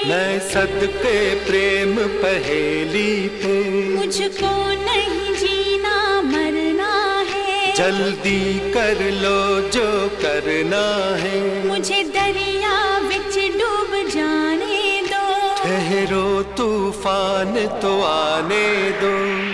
मैं सदके प्रेम पहेली पे, मुझको नहीं जीना मरना है। जल्दी कर लो जो करना है, मुझे दरिया विच डूब जाने दो। ठहरो तूफान तो आने दो।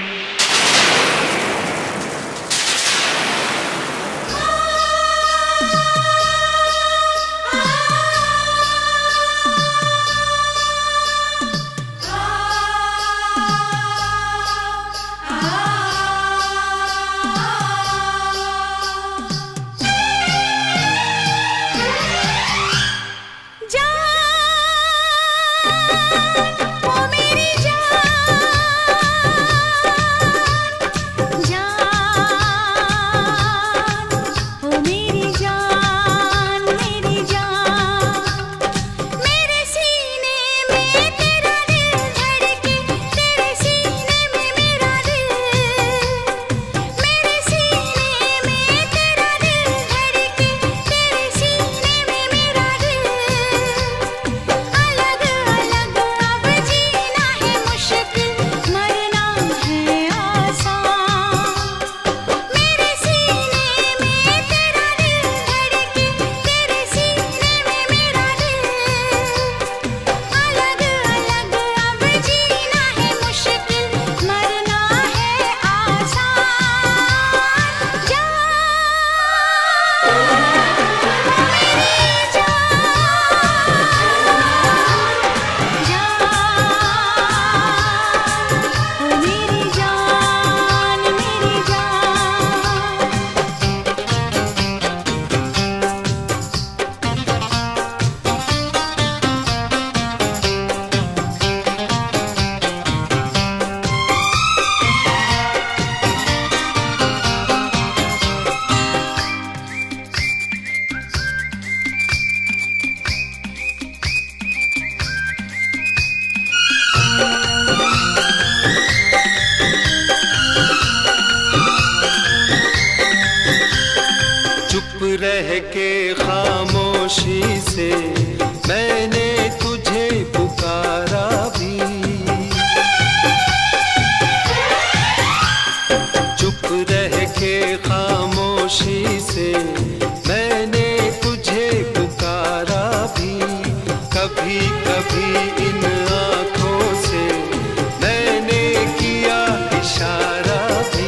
रह के खामोशी से मैंने तुझे पुकारा भी, चुप रह के खामोशी से मैंने तुझे पुकारा भी। कभी कभी इन आँखों से मैंने किया इशारा भी।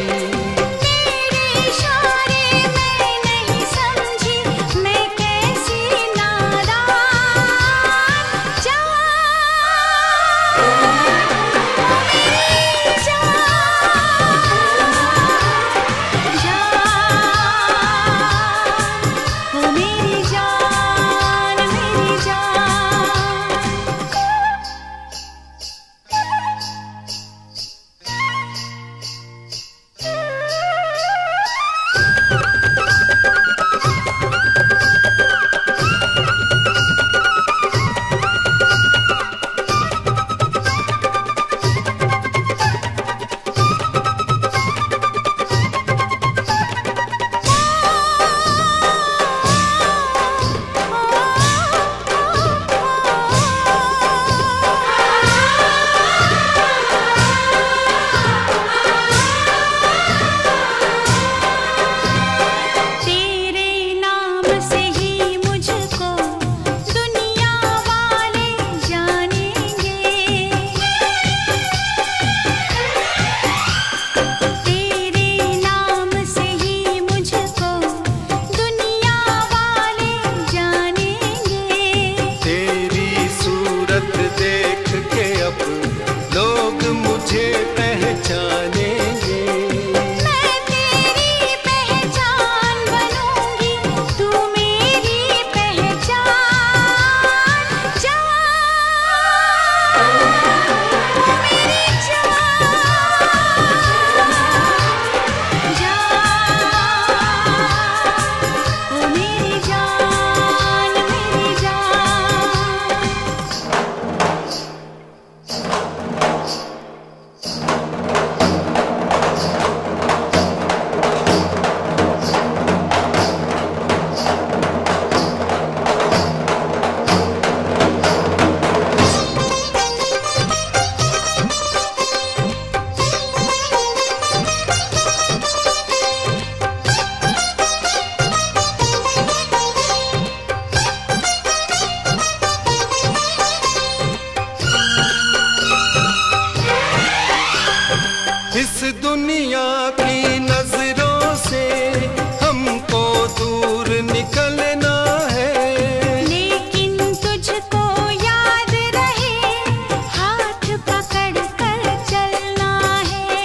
इस दुनिया की नजरों से हमको दूर निकलना है, लेकिन तुझको याद रहे हाथ पकड़ कर चलना है।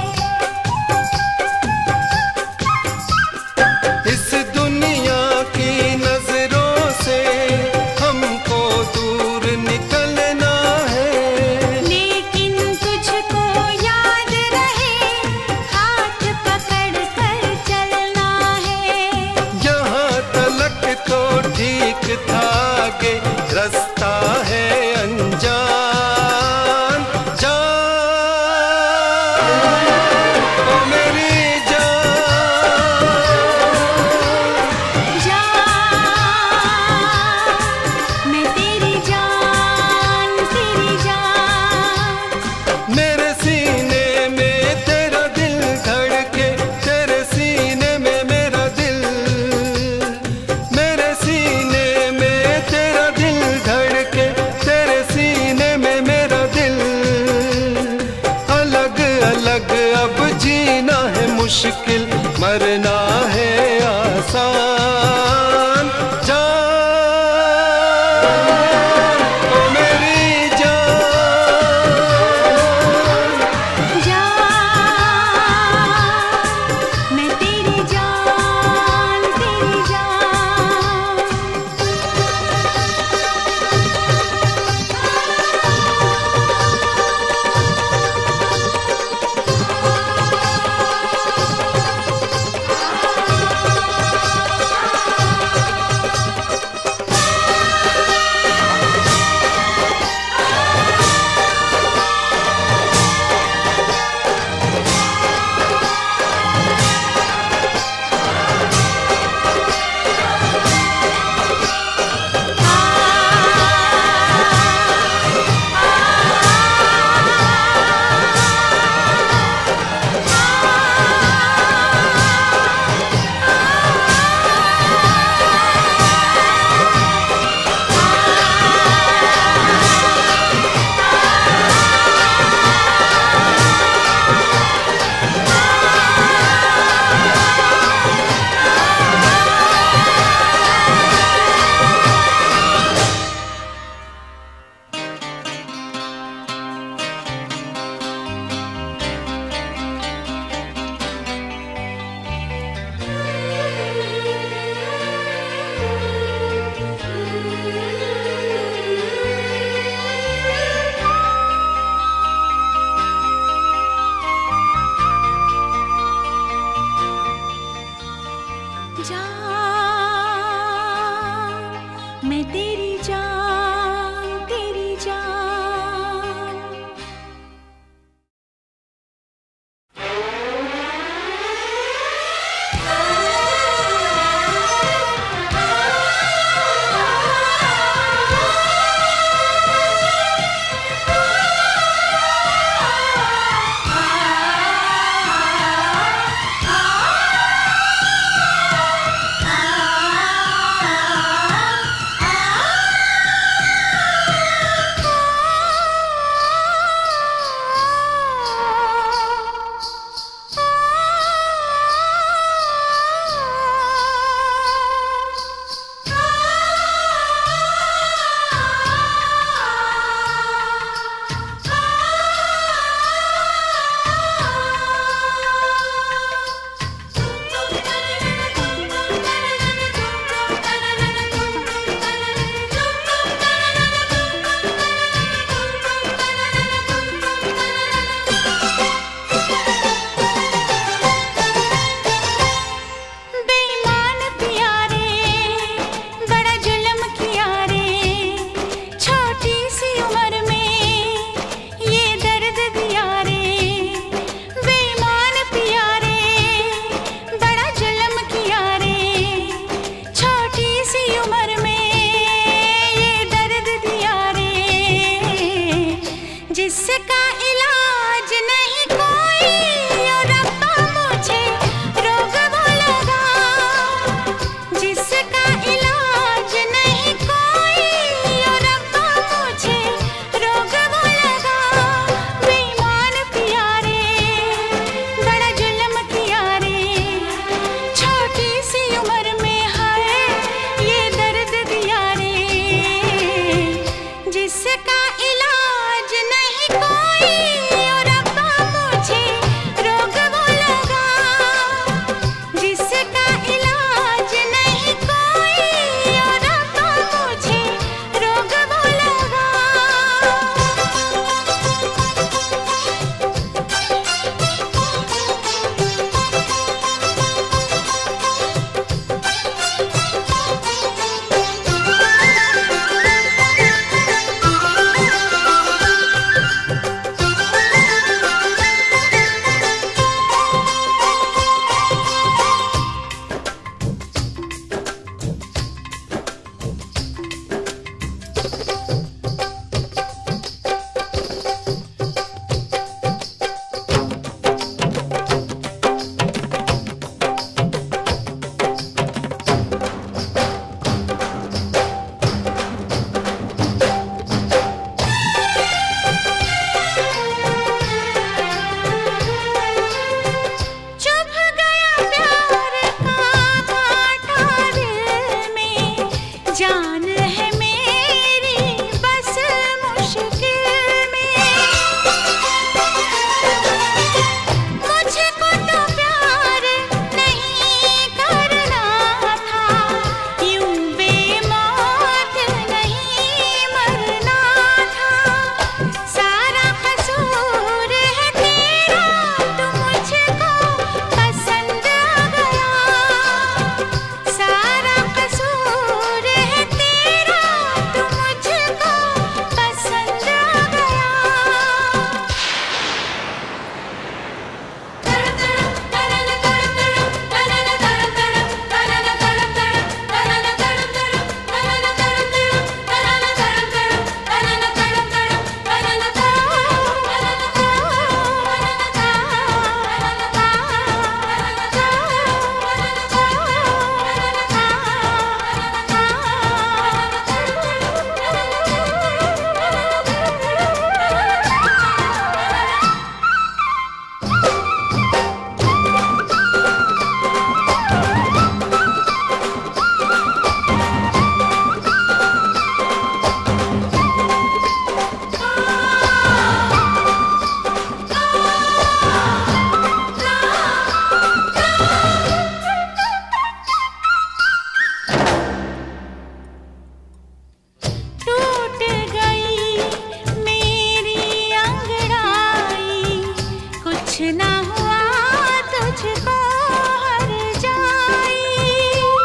इस दुनिया की नजरों से हमको दूर निकलना है, लेकिन तुझको याद रहे हाथ पकड़ कर चलना है। यहाँ तलक तो ठीक था आगे रास्ता है अनजान। जान ओ मेरी मैं तेरी जान तेरी जान। मेरे सीने में तेरा दिल धड़के, तेरे सीने में मेरा दिल, मेरे सीने में तेरा दिल धड़के, तेरे सीने में मेरा दिल। अलग अलग अब जीना है मुश्किल, मरना है आसान। जान ओ मेरी मैं तेरी जान तेरी जान। कुछ ना हुआ तुझको हर जाई,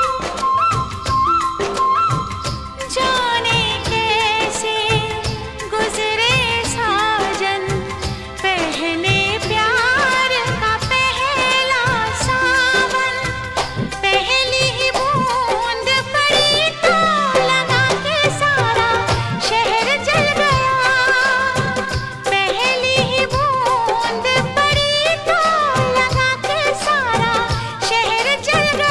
जाने कैसे गुजरे साजन पहले प्यार का पहला सावन। पहली ही बूंद पड़ी तो लगा के सारा शहर जल गया। पहली ही बूंद पड़ी तो लगा के सारा शहर जल गया।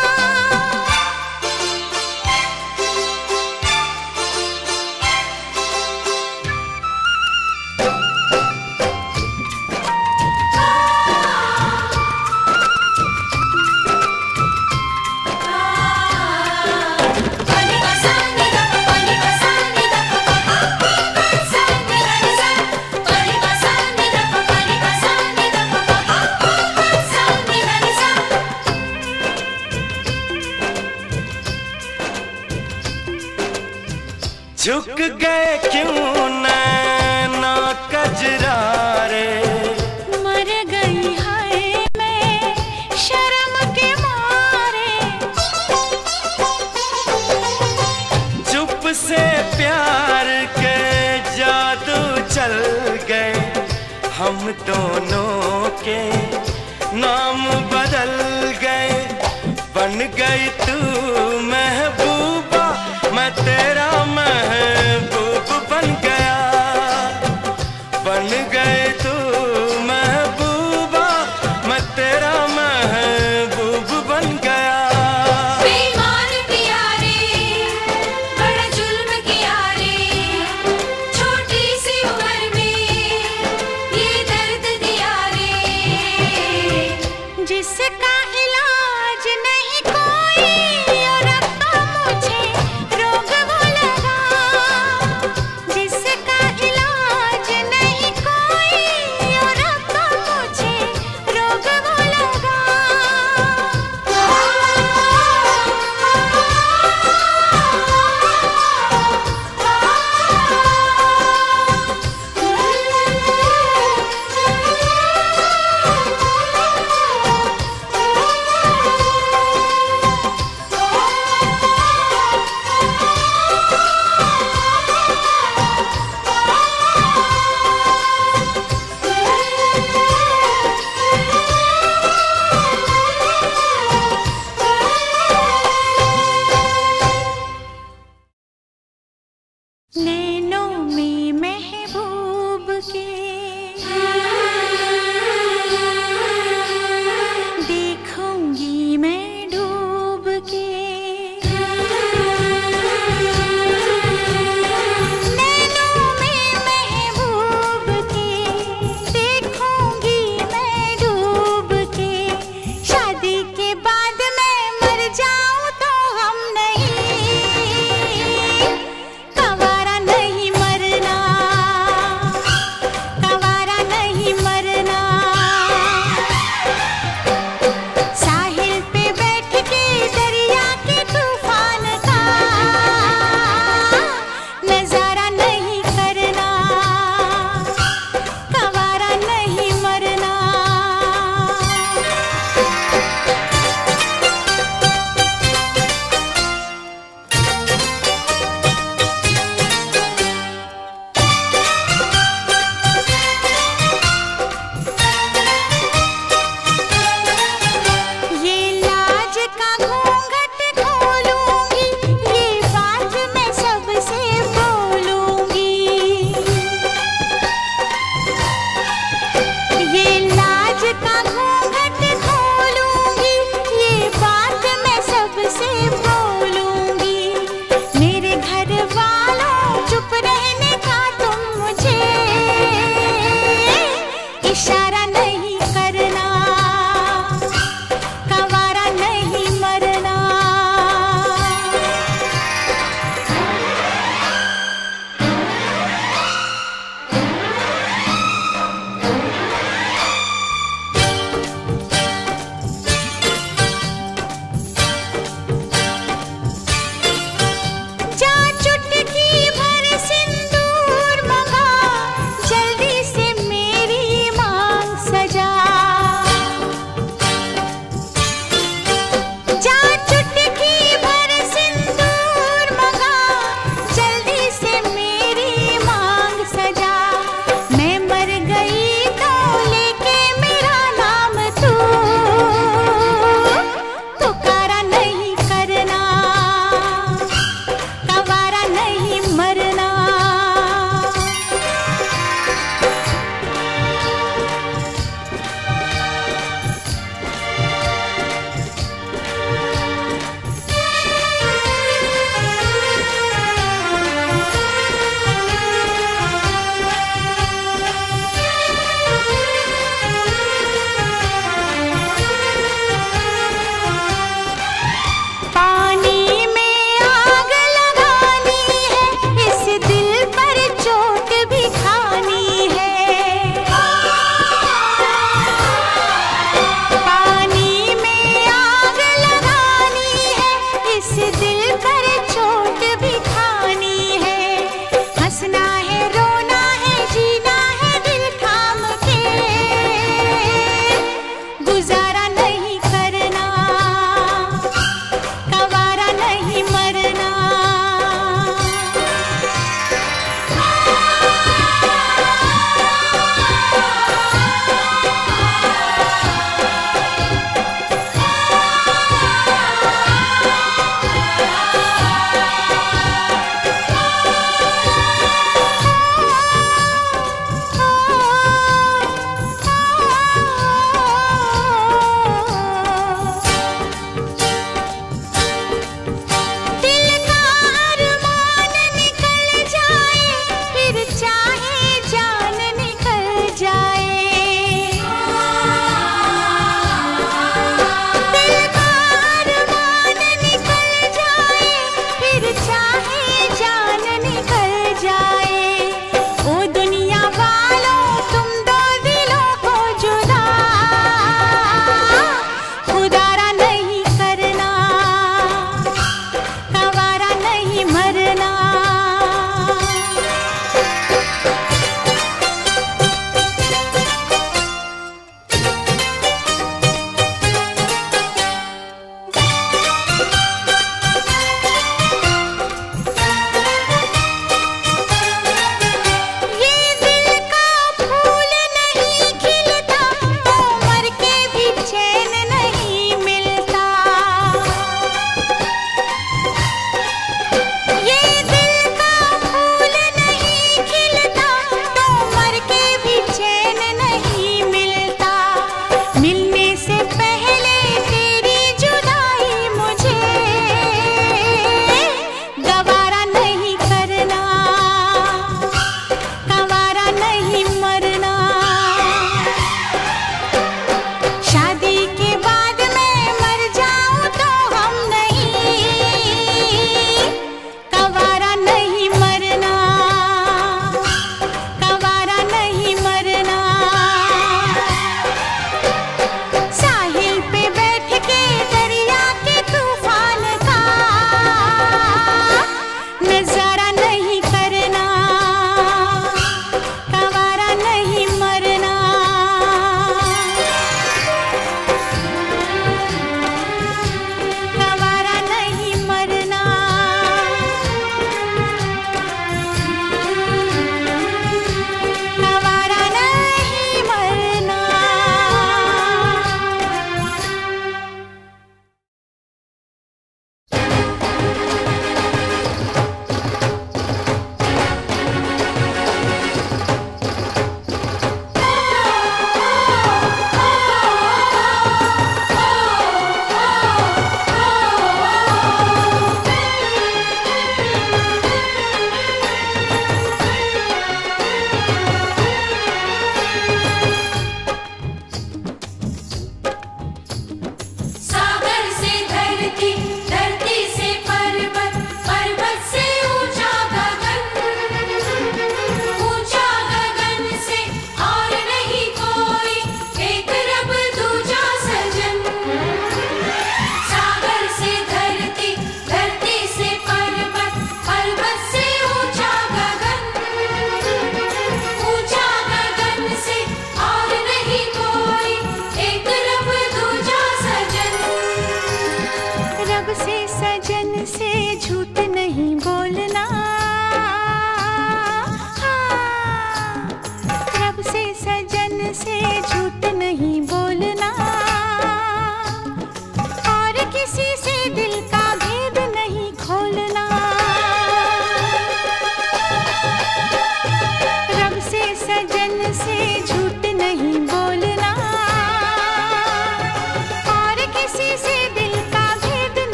झुक गए क्यों नैना कजरारे, मर गई है मैं शर्म के मारे। चुप से प्यार के जादू चल गए, हम दोनों के नाम बदल गए। बन गई तू महबूबा, मैं तेरा महबूब बन गया। बन गए तू महबूबा, मैं तेरा महबूब बन गया। बेईमान पिया रे, बड़ा जुल्म किया रे, छोटी सी उम्र में ये दर्द दिया रे। जिसका इलाज नहीं कोई और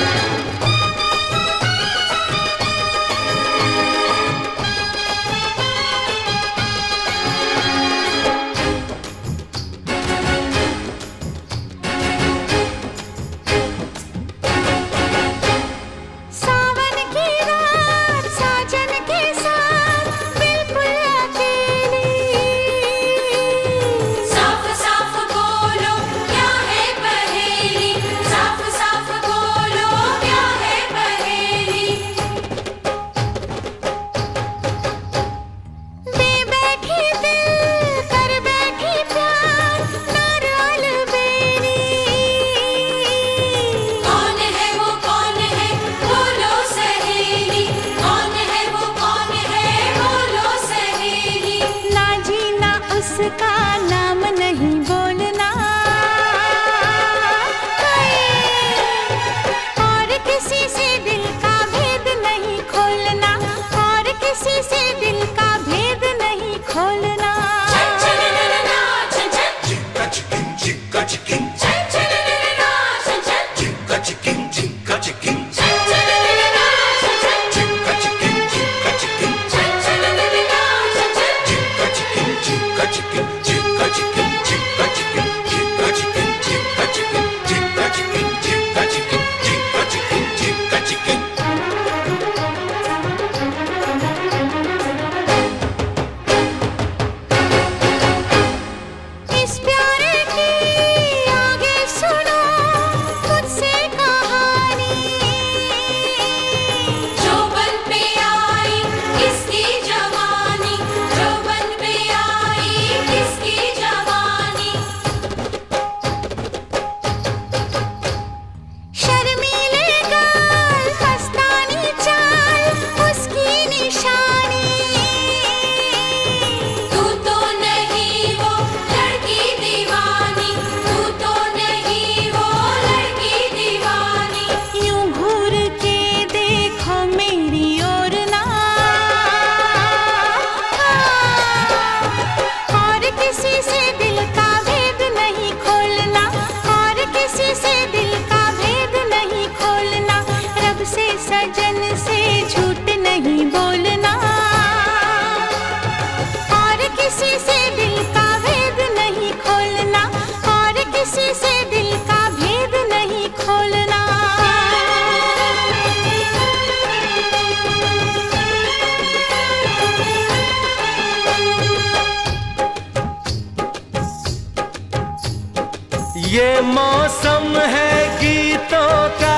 ये मौसम है गीतों का,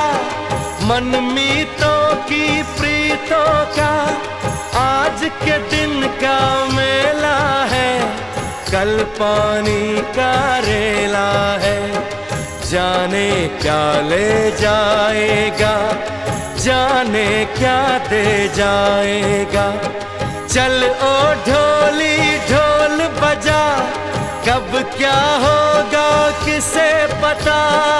मनमीतों की प्रीतों का, आज के दिन का मेला है, कल पानी का रेला है। जाने क्या ले जाएगा, जाने क्या दे जाएगा। चल ओ ढोली ढोल बजा, कब क्या होगा किसे पता।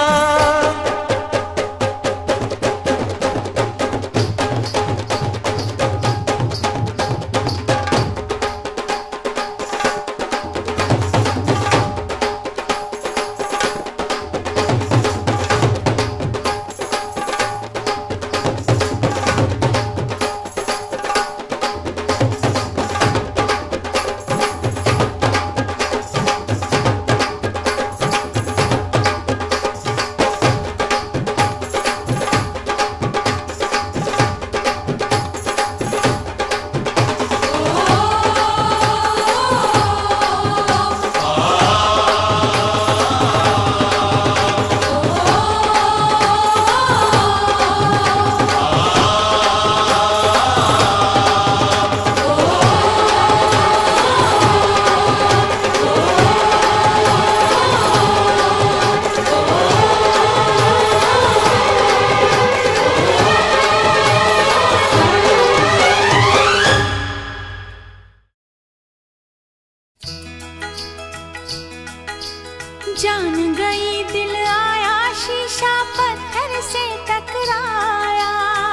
जान गई दिल आया, शीशा पत्थर से टकराया।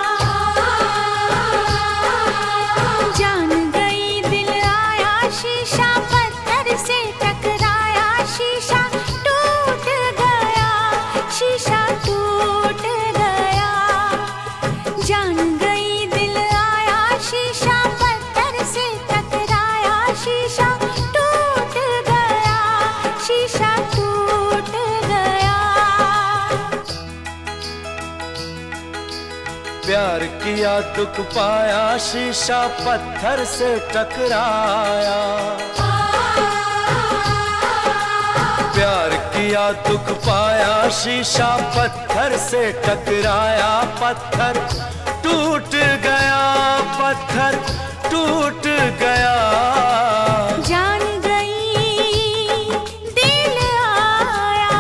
जान गई दिल आया, शीशा पत्थर से टकराया। शीशा टूट गया, शीशा टूट गया। प्यार किया दुख पाया, शीशा पत्थर से टकराया। प्यार किया दुख पाया, शीशा पत्थर से टकराया। पत्थर टूट गया, पत्थर टूट गया। जान गई दिल आया।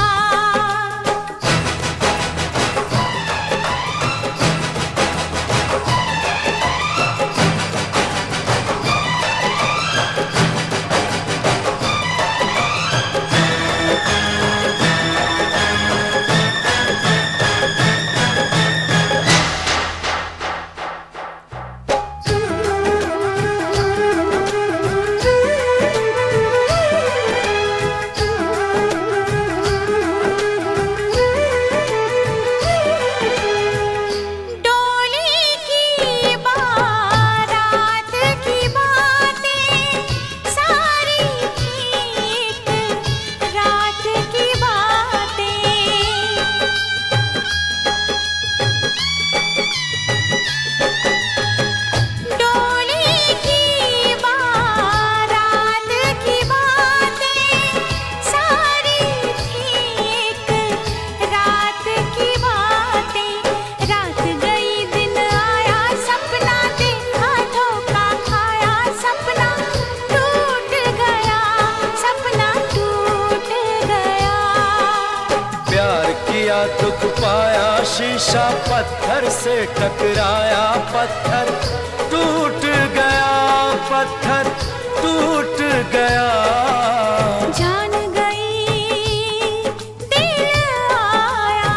दुख पाया, शीशा पत्थर से टकराया। पत्थर टूट गया, पत्थर टूट गया। जान गई दिल आया।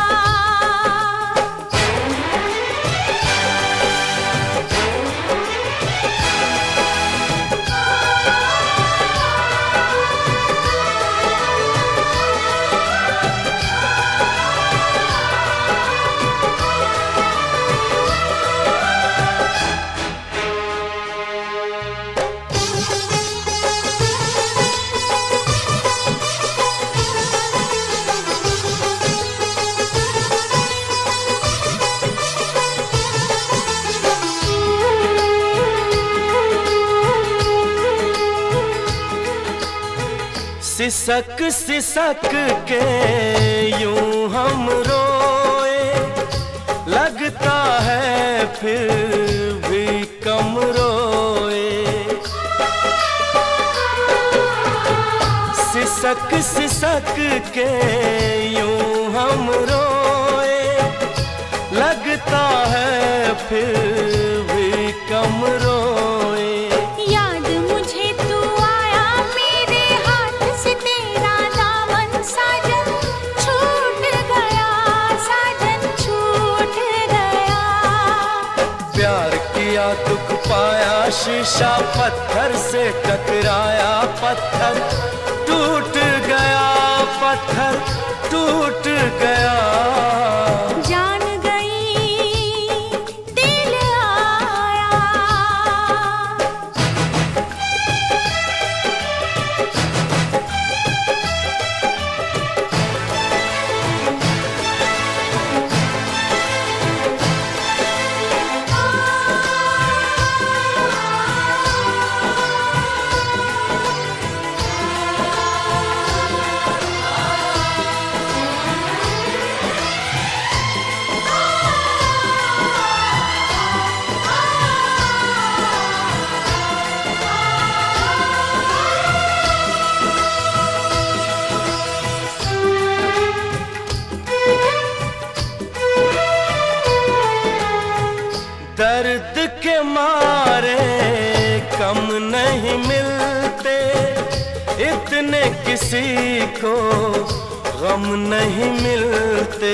सिसक सिसक के यूं हम रोए, लगता है फिर भी कम रोए। सिसक सिसक के यूं हम रोए, लगता है फिर भी कम रोए। दुख पाया, शीशा पत्थर से टकराया। पत्थर टूट गया, पत्थर टूट गया। जान गई दिल आया। दर्द के मारे कम नहीं मिलते, इतने किसी को गम नहीं मिलते।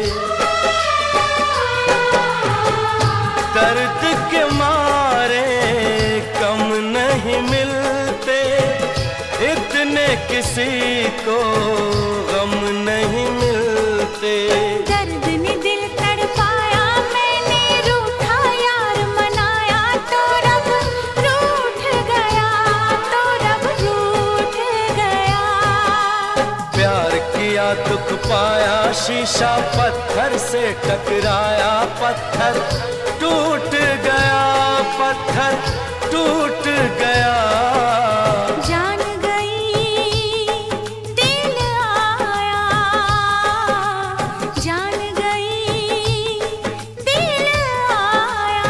दर्द के मारे कम नहीं मिलते, इतने किसी को गम नहीं मिलते। दर्द ने दिल तड़पाया, मैंने रूठा यार मनाया, तो रब रूठ गया, तो रब रूठ गया। प्यार किया दुख पाया, शीशा पत्थर से टकराया, पत्थर टूट गया, पत्थर टूट गया। जान गई दिल आया, जान गई दिल आया।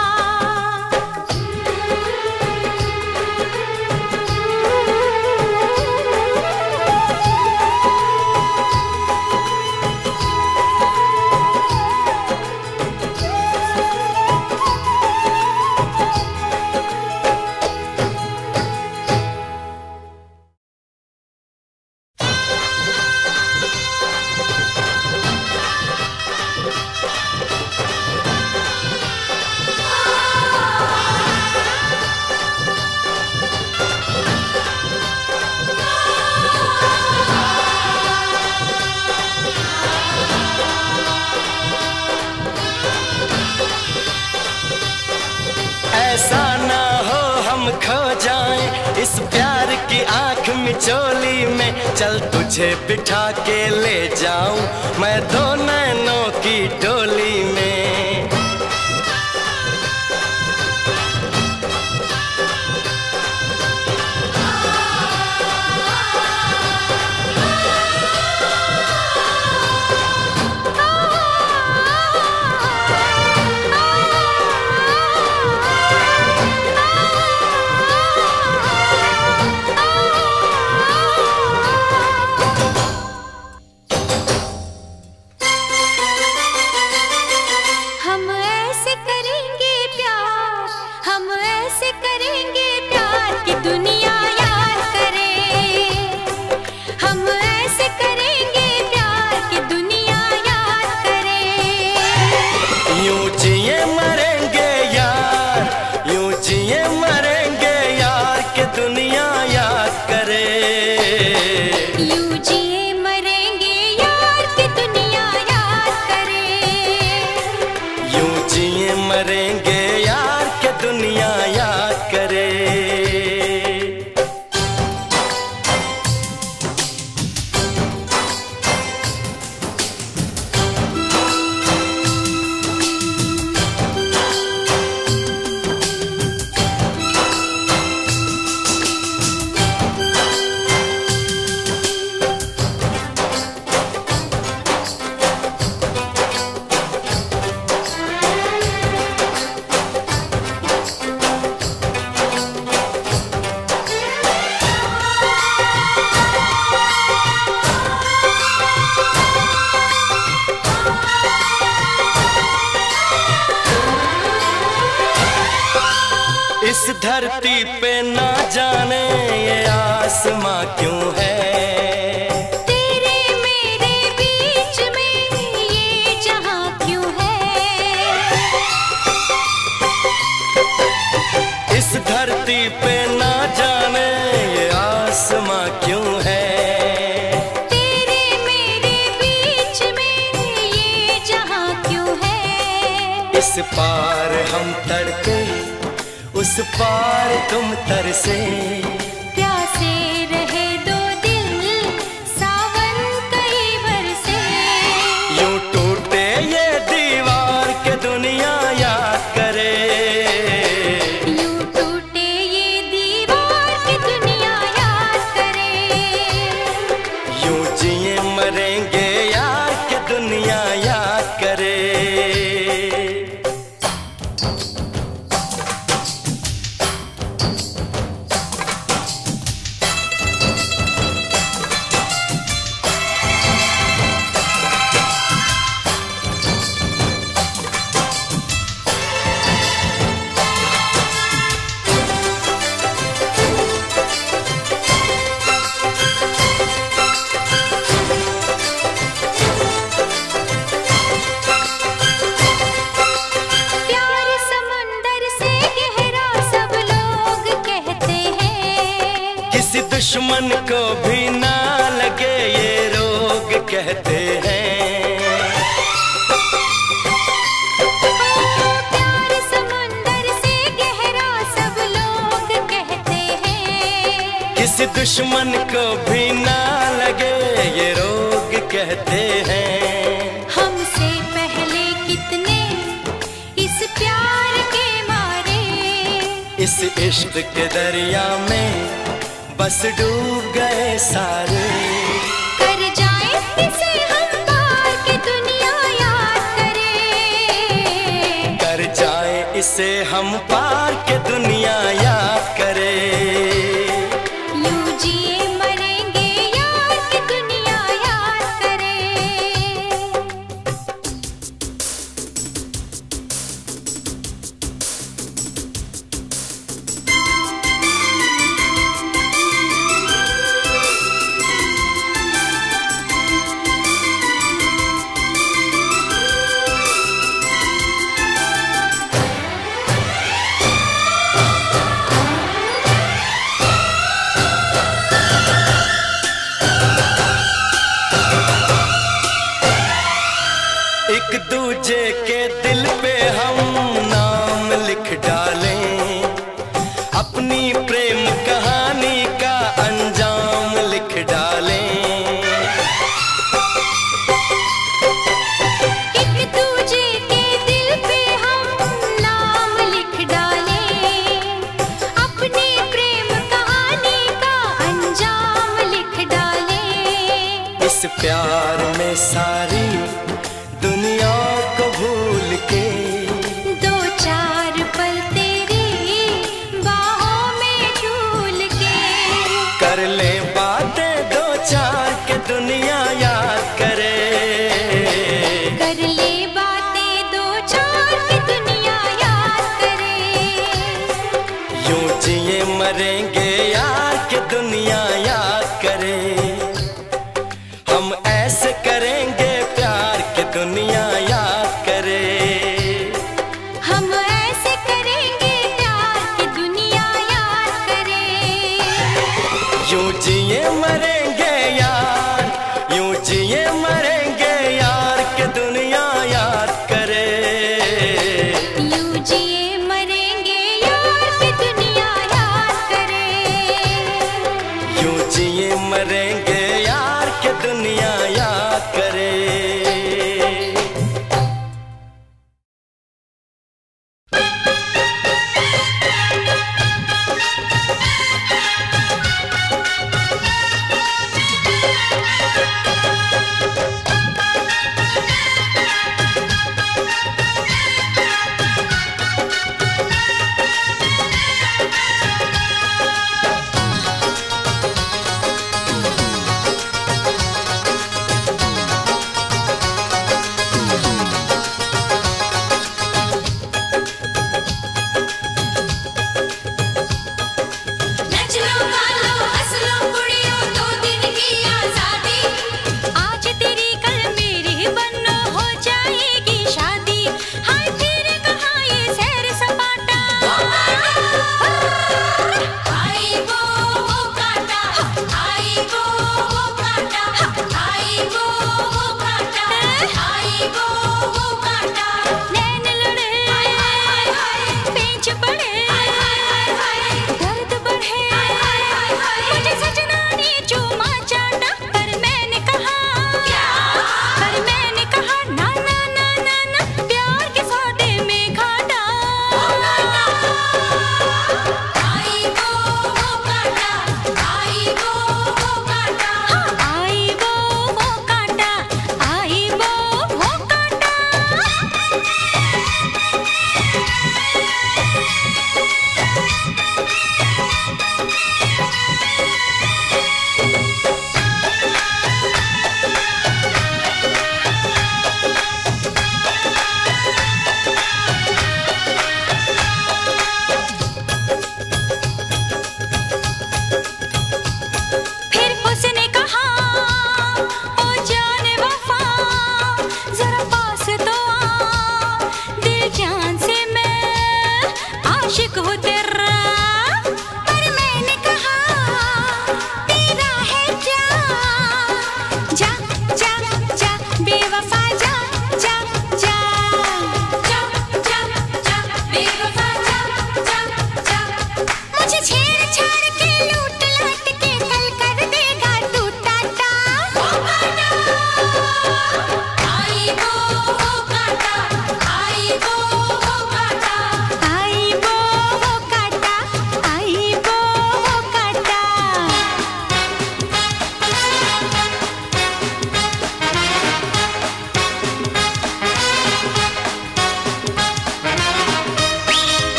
ऐसा ना हो हम खो जाएं इस प्यार की आंख मिचोली में। चल तुझे बिठा के ले जाऊं मैं दो नैनों की डोली में। मरेंगे यार के दुनिया याद करे। इस धरती पे ना जाने ये आसमां क्यों है, तेरे मेरे बीच में ये जहां क्यों है। इस धरती पे ना जाने ये आसमां क्यों है, तेरे मेरे बीच में ये जहां क्यों है। इस पार हम तड़के उस पार तुम तरसे, प्यासे रहे दो दिल सावन कई बरसे। यूं टूटे ये दीवार के दुनिया याद करे, यूं टूटे ये दीवार की दुनिया याद करे। यूं जिए मरेंगे यार के दुनिया याद करे। दुश्मन को भी ना लगे ये रोग कहते हैं। प्यार समंदर से गहरा सब लोग कहते हैं। किसी दुश्मन को भी ना लगे ये रोग कहते हैं। हमसे पहले कितने इस प्यार के मारे, इस इश्क के दरिया में बस डूब गए सारे। कर जाए इसे हम पार के दुनिया याद करे, कर जाए इसे हम पार के दुनिया याद करे। यूं जिए मरेंगे यार के दुनिया याद करे। एक दूजे के दिल पे हम नाम लिख डालें, अपनी प्रेम कहानी का अंजाम लिख डालें। एक दूजे के दिल पे हम नाम लिख डालें, अपनी प्रेम कहानी का अंजाम लिख डालें। इस प्यार में सारी दुनिया को भूल के दो चार पल तेरी बाहों में झूल के, कर ले बातें दो चार के दुनिया याद करे। कर ले बातें दो चार की दुनिया याद करे। यूं जिए मरेंगे यार के दुनिया याद करे। हम ऐसे करेंगे प्यार के दुनिया याद करे। हम ऐसे करेंगे प्यार की दुनिया याद करे। यूं जिए मरेंगे यार, यूं जिए मरेंगे यार के दुनिया याद करे। यूं जिए मरेंगे यार की दुनिया याद करे। यूं जिए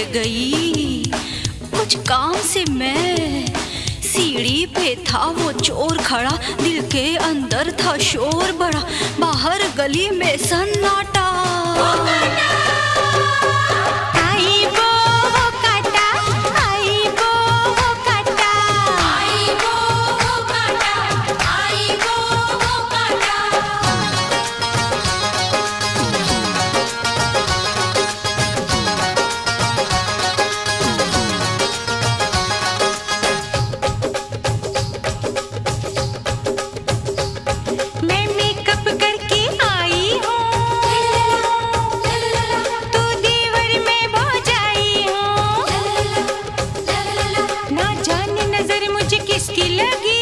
गई कुछ काम से मैं। सीढ़ी पे था वो चोर खड़ा, दिल के अंदर था शोर बड़ा, बाहर गली में सन्नाटा। आई वो काटा, आई वो काटा, आई वो काटा, आई वो काटा। मैं मेकअप करके आई हूँ, तू दीवार में भौं जाई हूँ। ना जाने नजर मुझे किसकी लगी,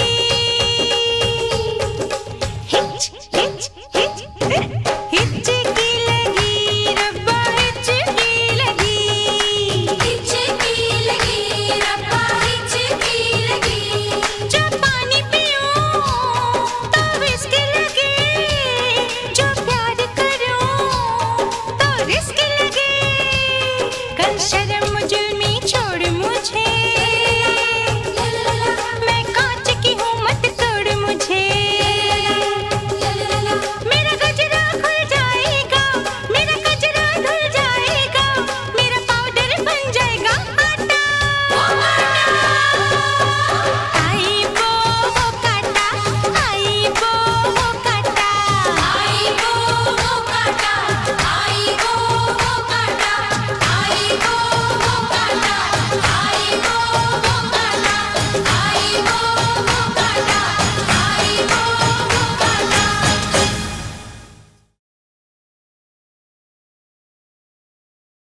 हिच हिच हिच हिच की लगी, रब्बा हिच की लगी, हिच की लगी, रब्बा हिच की लगी। जब पानी पीऊं तो रिस्क लगे, जो प्यार करूं तो रिस्क लगे। कल